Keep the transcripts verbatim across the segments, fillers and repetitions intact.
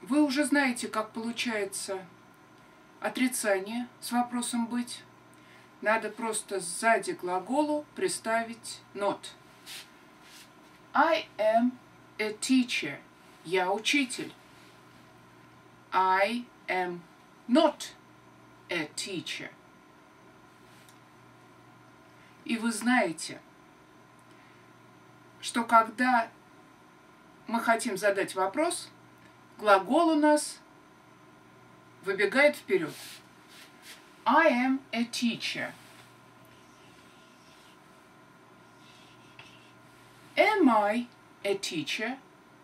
Вы уже знаете, как получается отрицание с вопросом «быть». Надо просто сзади глаголу приставить not. I am a teacher. Я учитель. I am not a teacher. И вы знаете, что когда мы хотим задать вопрос, глагол у нас выбегает вперед. I am a teacher. Am I a teacher?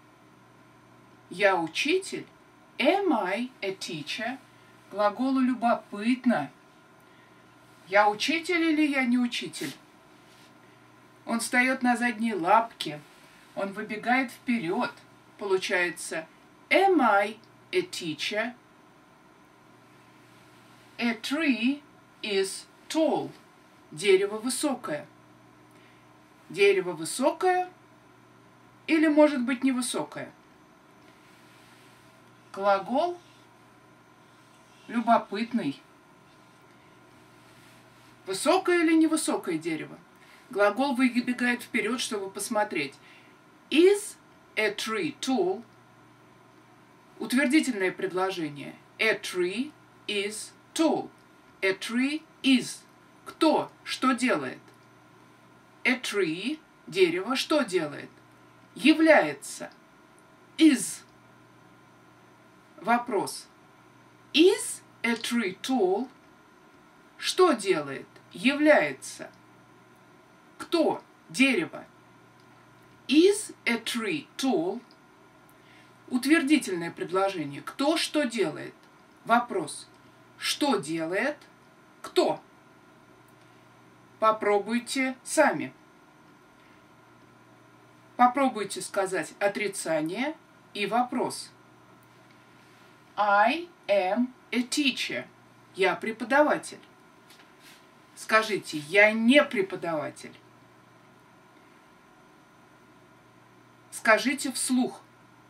Я учитель. Am I a teacher? Глаголу любопытно. Я учитель или я не учитель? Он встает на задние лапки. Он выбегает вперед. Получается, am I a teacher? A tree is tall. Дерево высокое. Дерево высокое или, может быть, невысокое? Глагол любопытный. Высокое или невысокое дерево? Глагол выбегает вперед, чтобы посмотреть. Is a tree tall? Утвердительное предложение. A tree is tall. A tree is. Кто? Что делает? A tree, дерево, что делает? Является. Is. Вопрос. Is a tree tall? Что делает? Является. Кто? Дерево. Is a tree tall? Утвердительное предложение. Кто что делает? Вопрос. Что делает? Кто? Попробуйте сами. Попробуйте сказать отрицание и вопрос. I am a teacher. Я преподаватель. Скажите, я не преподаватель. Скажите вслух.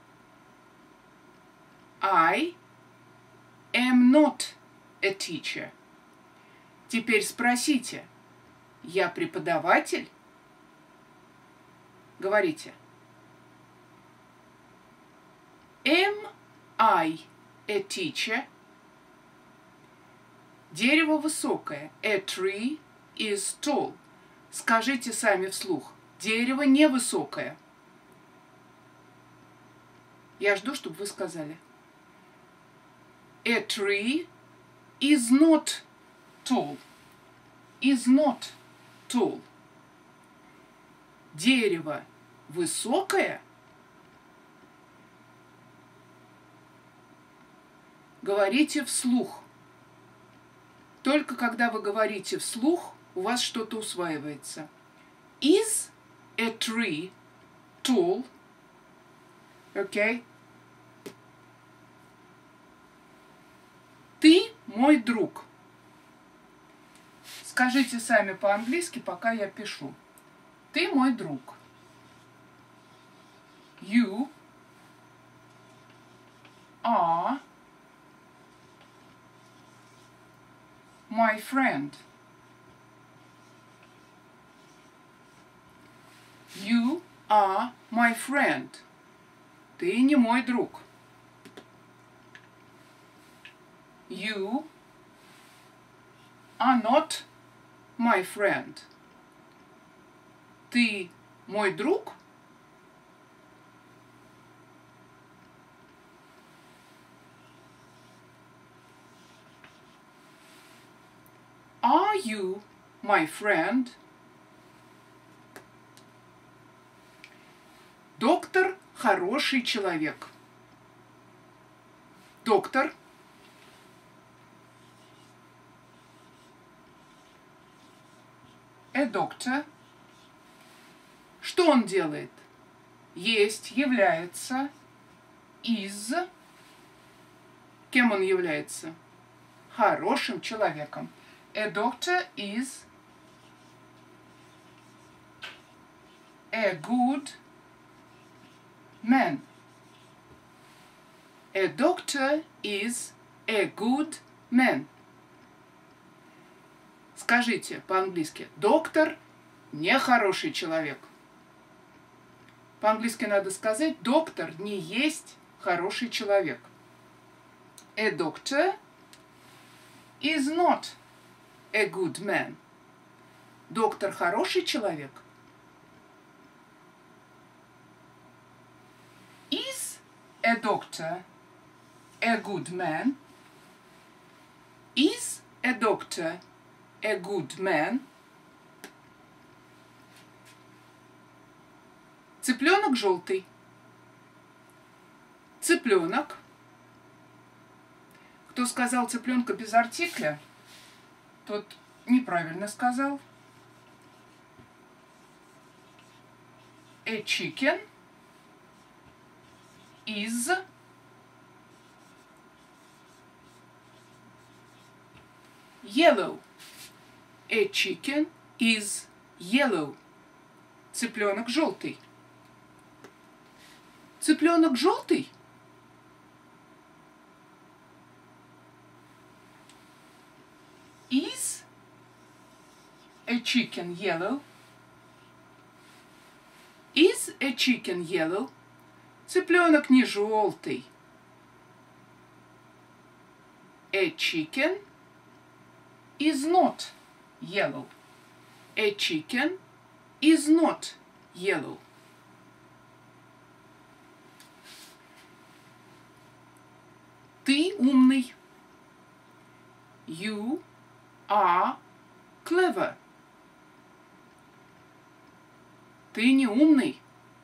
I am not a teacher. Теперь спросите. Я преподаватель? Говорите. Am I a teacher? Дерево высокое. A tree is tall. Скажите сами вслух. Дерево невысокое. Я жду, чтобы вы сказали. A tree is not tall. Is not tall. Дерево высокое? Говорите вслух. Только когда вы говорите вслух, у вас что-то усваивается. Is a tree tall? Окей? Ты мой друг. Скажите сами по-английски, пока я пишу. Ты мой друг. You are my friend. You are my friend. Ты не мой друг. You are not my friend. Ты мой друг? Are you my friend? Доктор хороший человек. Доктор. A doctor. Что он делает? Есть, является, из. Кем он является? Хорошим человеком. A doctor is a good man. A doctor is a good man. Скажите по-английски. Доктор не хороший человек. По-английски надо сказать, доктор не есть хороший человек. A doctor is not a good man. Доктор хороший человек. Is a doctor a good man? Is a doctor a good man? Цыпленок желтый. Цыпленок. Кто сказал цыпленка без артикля, тот неправильно сказал. A chicken is yellow. A chicken is yellow. Цыпленок желтый. Цыпленок желтый? Is a chicken yellow? Is a chicken yellow? Цыпленок не желтый. A chicken is not yellow. A chicken is not yellow. Ты умный. You are clever. Ты не умный.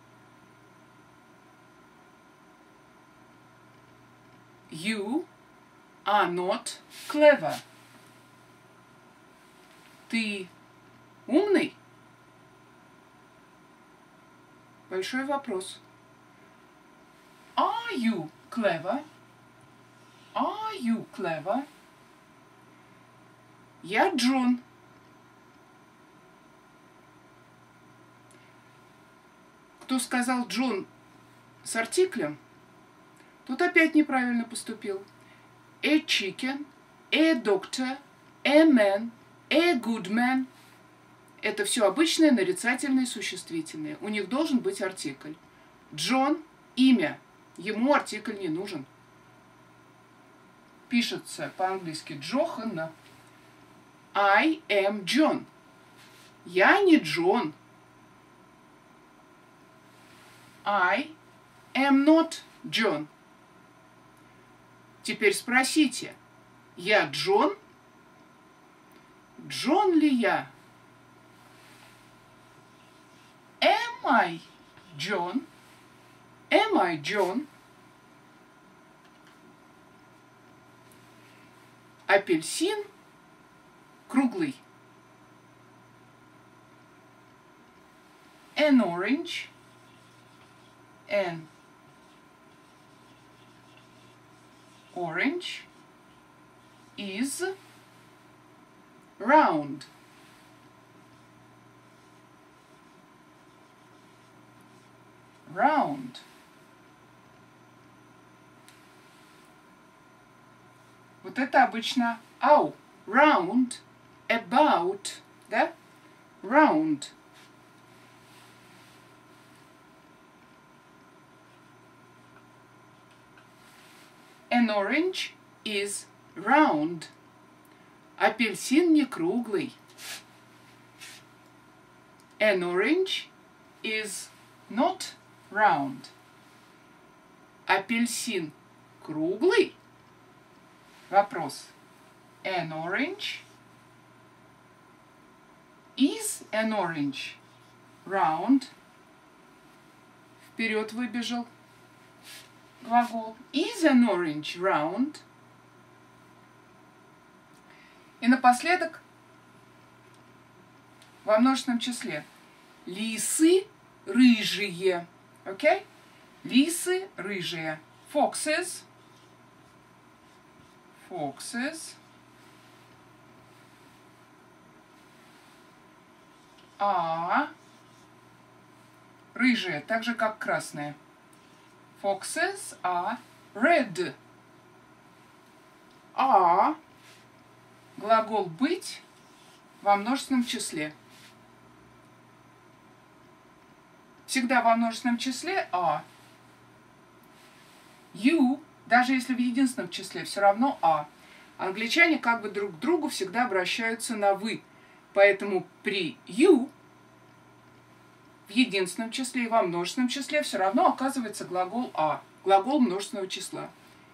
You are not clever. Ты умный? Большой вопрос. Are you clever? Are you clever? Я Джон. Кто сказал Джон с артиклем, тот опять неправильно поступил. A chicken, a doctor, a man, a good man. Это все обычные нарицательные существительные. У них должен быть артикль. Джон – имя. Ему артикль не нужен. Пишется по-английски Джохан. I am John. Я не Джон. I am not John. Теперь спросите, я Джон? Джон ли я? Am I John? Am I John? Апельсин круглый. An orange. An orange is round. Round. Вот это обычно ау. Round. About. Да? Round. An orange is round. Апельсин не круглый. An orange is not round. Апельсин круглый? Вопрос. An orange is an orange round. Вперед выбежал глагол. Is an orange round? И напоследок во множественном числе. Лисы рыжие. Окей? Okay? Лисы рыжие. Foxes. Foxes are рыжие, так же как красные. Foxes are red. А глагол быть во множественном числе. Всегда во множественном числе а. You, даже если в единственном числе, все равно а. Англичане как бы друг к другу всегда обращаются на вы. Поэтому при you в единственном числе и во множественном числе все равно оказывается глагол а. Глагол множественного числа.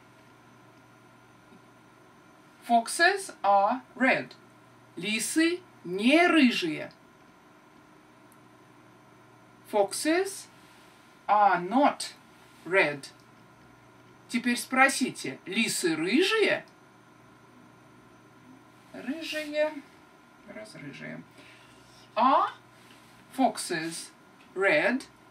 Foxes are red. Лисы не рыжие. Foxes are not red. Теперь спросите, лисы рыжие? Рыжие, разрыжие. Are foxes red?